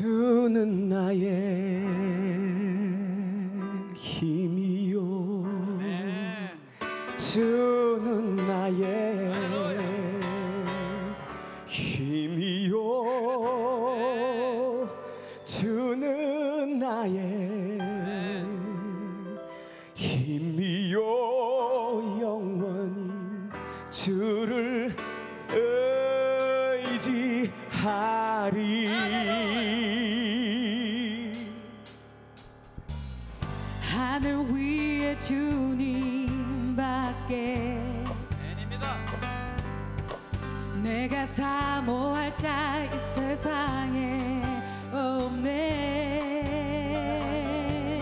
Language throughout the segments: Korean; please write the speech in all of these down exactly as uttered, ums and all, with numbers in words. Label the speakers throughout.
Speaker 1: 주는 나의 힘이요 주는 나의 힘이요 주는 나의 힘이요 영원히 주를 의지하리.
Speaker 2: 하늘 위에 주님밖에 내가 사모할 자 이 세상에 없네.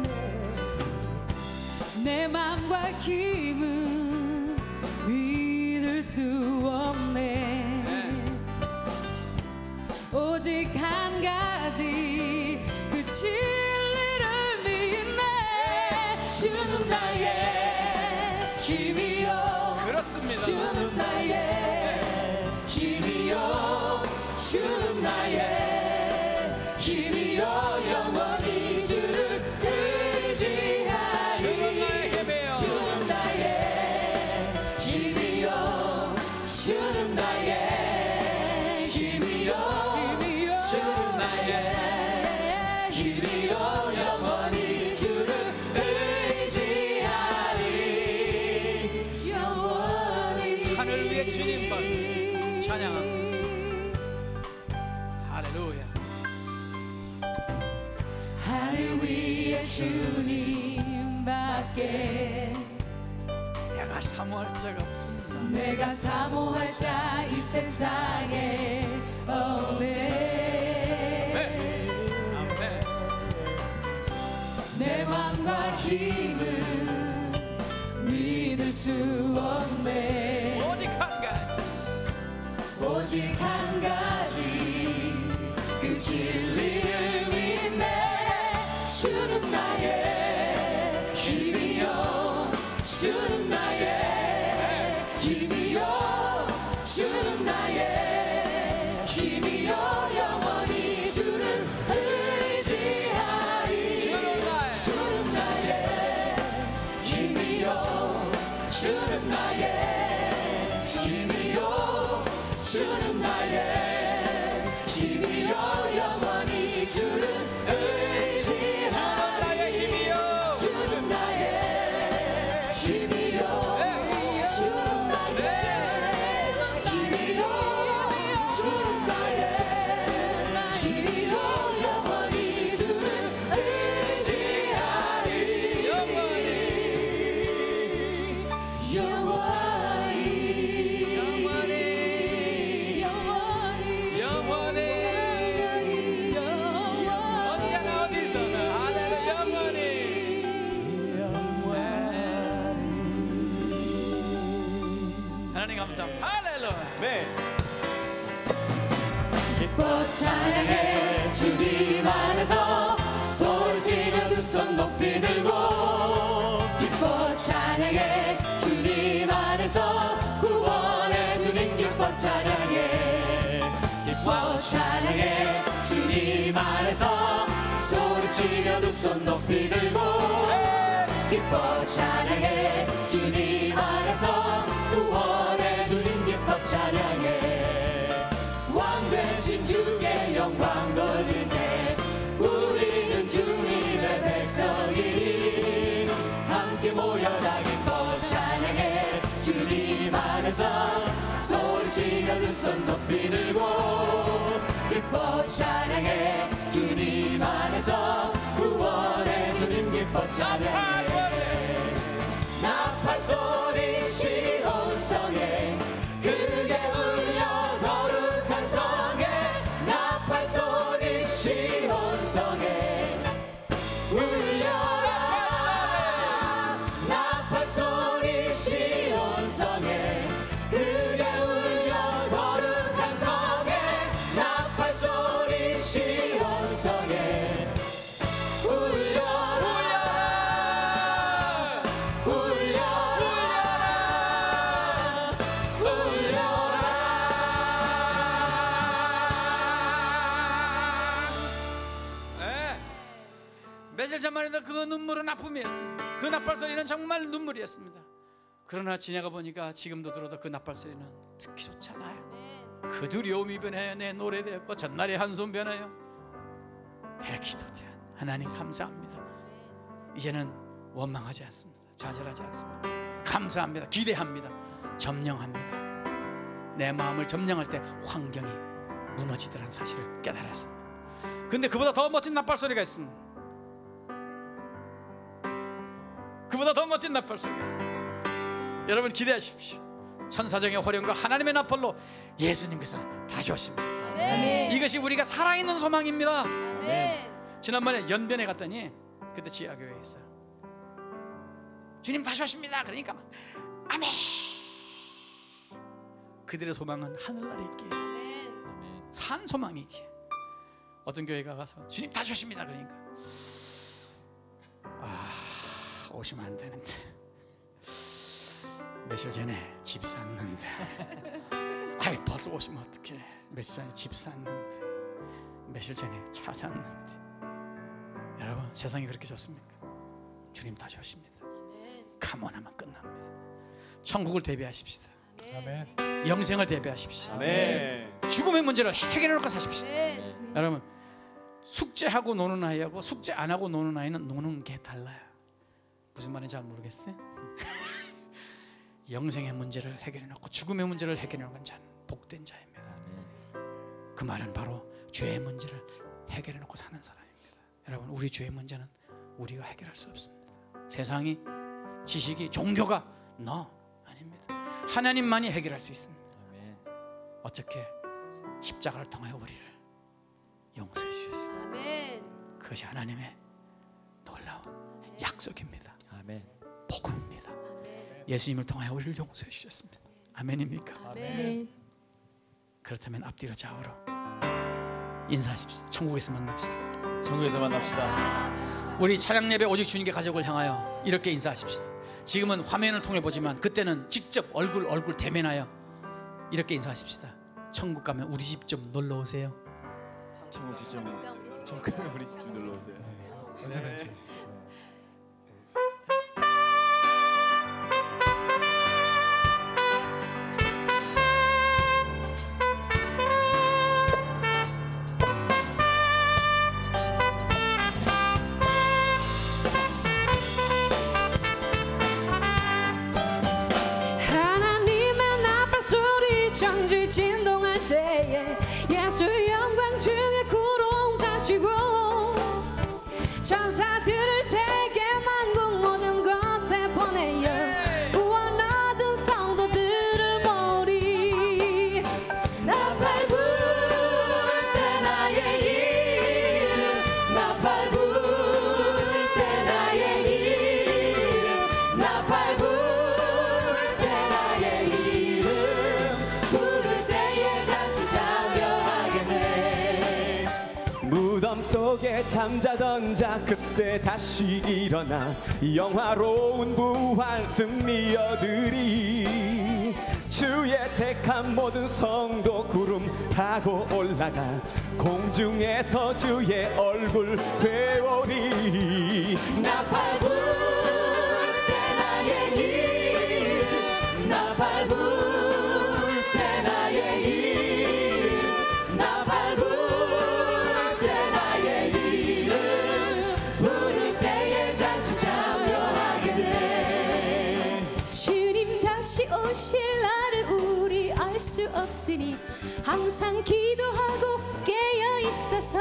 Speaker 2: 내 맘과 힘은 믿을 수 없네. 오직 한 가지 그 진리를 믿네. 주는 나의 힘이요
Speaker 3: 그렇습니다.
Speaker 2: 주는 나의 힘이요 주는 나의 힘이요 영원히 주를 의지하리. 주는 나의 힘이요 주는 나의 힘이요 주는 나의 힘이요 영원히 주를 의지하리. 영원히
Speaker 3: 하늘 위에 주님을 찬양합니다. 할렐루야.
Speaker 2: 하늘 위에 주님밖에
Speaker 3: 내가 사모할 자가 없습니다.
Speaker 2: 내가 사모할 자 이 세상에 없네.
Speaker 3: 아멘.
Speaker 2: 내 맘과 힘은 믿을 수 없네.
Speaker 3: 오직 한 가지
Speaker 2: 오직 한 가지 그 진리를 믿네. 주는 나의 힘이요 주는 나의 힘이요 주는 나의 힘이요 영원히 주를 의지하리. 주는 나의 힘이요 주는 나의 힘이요 주는 나의 힘이요 영원히 주를 의지하리. 주는 나의 힘이요 주는 나의 힘이요 주는 나의 힘이요 영원히 주를 의지하리. 영원히 영원히 영원히
Speaker 3: 영원히 언제나 어디서나 할렐루야. 영원히 하나님 감사합니다. 할렐루야.
Speaker 1: 네.
Speaker 2: 기뻐 찬양해 주님 안에서 소리치며 두 손 높이 들고. 기뻐 찬양해 주님 안에서 구원해 주님. 기뻐 찬양해 기뻐 찬양해 주님 안에서 소리치며 두 손 높이 들고. 기뻐 찬양해 주님 안에서 구원해 주님. 기뻐 찬양해 왕 되신 주께 영광 돌리세. 우리는 주님의 백성이니 함께 모여라. 기뻐 찬양해 주님 안에서 소리치며 두 손 높이 들고. 기뻐 찬양해 주님 안에서 구원해 주님. 기뻐 찬양해 나팔 소리 시온성에 크게 울려 거룩한 성에. 나팔 소리 시온성에 울려라. 나팔 소리 시온성에 크게 울려 거룩한 성에. 나팔 소리 시온성에 울려라. 울려라.
Speaker 3: 며칠 전만 해도 그 눈물은 아픔이었습니다. 그 나팔 소리는 정말 눈물이었습니다. 그러나 지나가 보니까 지금도 들어도 그 나팔 소리는 듣기 좋지 않아요. 그 두려움이 변하여 내 노래되었고 전날의 한숨 변하여 내 기도되었. 하나님 감사합니다. 이제는 원망하지 않습니다. 좌절하지 않습니다. 감사합니다. 기대합니다. 점령합니다. 내 마음을 점령할 때 환경이 무너지더라는 사실을 깨달았습니다. 근데 그보다 더 멋진 나팔 소리가 있습니다. 그보다 더 멋진 나팔 소리가 있습니다. 여러분 기대하십시오. 천사정의 호령과 하나님의 나팔로 예수님께서 다시 오십니다.
Speaker 2: 아멘.
Speaker 3: 이것이 우리가 살아있는 소망입니다.
Speaker 2: 아멘.
Speaker 3: 지난번에 연변에 갔더니 그때 지하교회에 있어요. 주님 다시 오십니다. 그러니까 막 아멘. 그들의 소망은 하늘나라에 있기에, 산 소망이기에. 어떤 교회가 가서 주님 다시 오십니다. 그러니까 아 오시면 안 되는데, 며칠 전에 집 샀는데 아이 벌써 오시면 어떡해. 며칠 전에 집 샀는데, 며칠 전에 차 샀는데. 여러분 세상이 그렇게 좋습니까? 주님 다시 오십니다. 감원하면 끝납니다. 천국을 대비하십시다.
Speaker 1: 아멘.
Speaker 3: 영생을 대비하십시오.
Speaker 1: 아멘.
Speaker 3: 죽음의 문제를 해결해 놓고 사십시다.
Speaker 2: 아멘.
Speaker 3: 여러분 숙제하고 노는 아이하고 숙제 안 하고 노는 아이는 노는 게 달라요. 무슨 말인지 잘 모르겠어요? 영생의 문제를 해결해 놓고 죽음의 문제를 해결해 놓은 자는 복된 자입니다. 그 말은 바로 죄의 문제를 해결해 놓고 사는 사람입니다. 여러분 우리 죄의 문제는 우리가 해결할 수 없습니다. 세상이, 지식이, 종교가 no, 아닙니다. 하나님만이 해결할 수 있습니다. 어떻게? 십자가를 통하여 우리를 용서해 주셨습니다.
Speaker 2: 아멘.
Speaker 3: 그것이 하나님의 놀라운 약속입니다.
Speaker 4: 아멘.
Speaker 3: 복음입니다.
Speaker 2: 아멘.
Speaker 3: 예수님을 통하여 우리를 용서해 주셨습니다. 아멘입니까?
Speaker 2: 아멘.
Speaker 3: 그렇다면 앞뒤로 좌우로 인사하십시다. 천국에서 만납시다.
Speaker 4: 천국에서 만납시다.
Speaker 3: 우리 찬양 예배 오직 주님께 가족을 향하여 이렇게 인사하십시다. 지금은 화면을 통해 보지만 그때는 직접 얼굴 얼굴 대면하여 이렇게 인사하십시다. 천국 가면 우리 집 좀 놀러 오세요.
Speaker 4: 천국 집 좀, 천국 가면 우리 집 좀 놀러 오세요.
Speaker 1: 언제든지.
Speaker 2: 하나님의 나팔 소리 정지 진동할 때에 예수 영광 중에 구름 타시고 천사들을 세계 만국 모든 곳에 보내어 구원 얻은 성도들을 모으리. 나팔 불 때 나의 이름, 나팔 불 때 나의 이름, 나팔 불 때 나의 이름, 부를 때에 잔치 참여하게 돼.
Speaker 1: 무덤 속에 잠자던 자 그때 다시 일어나 영화로운 부활 승리 얻으리. 주의 택한 모든 성도 구름 타고 올라가 공중에서 주의 얼굴 되오리.
Speaker 2: 나팔 불 때 나의 이름, 나팔 불 때 나의 이름, 나팔 불 때 나의 이름, 부를 때에 잔치 참여하게 돼. 주님 다시 오실 날을 우리 알 수 없으니 항상 기도하고 깨어 있어서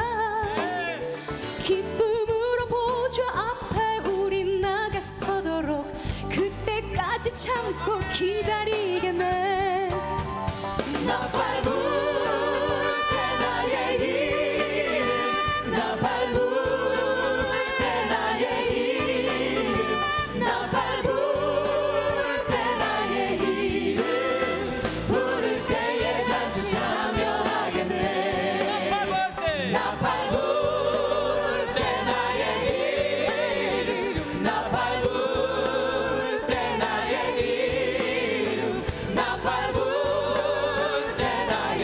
Speaker 2: 기쁨으로 보좌 앞에 우리 나가서도록 그때까지 참고 기다리겠네. 나팔 불 때 나의 이름, 나팔 불 때 나의 이름, 나팔 불 때 나의 이름, 부를 때에 단추 참여하게 돼. 나팔 불 때 나의 이름, 나팔 불 때 나의 이름, 나팔 불 때 나의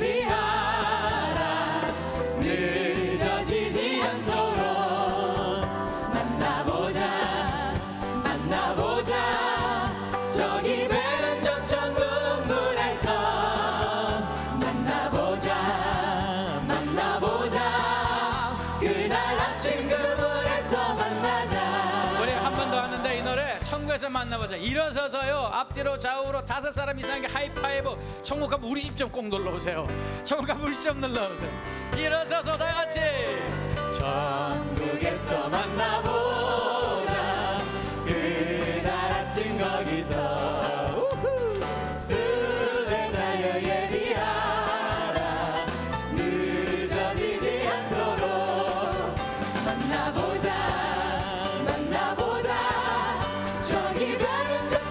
Speaker 2: 예비하라 늦어지지 않도록 만나보자 만나보자 저기 베른 저천 눈물에서 만나보자 만나보자 그날 아침 그 물에서 만나자.
Speaker 3: 우리 한 번 더 하는데 이 노래 천국에서 만나보자. 일어서서요 앞뒤로 좌우로 다섯 사람 이상의 하이파이브. 천국 가면 우리 집 좀 꼭 놀러오세요. 천국 가면 우리 집 좀 놀러오세요. 일어서서 다 같이
Speaker 2: 천국에서 만나보자 그날 아침 거기서 순례자여 예비하라 늦어지지 않도록 만나보자 만나보자 저기 베른 저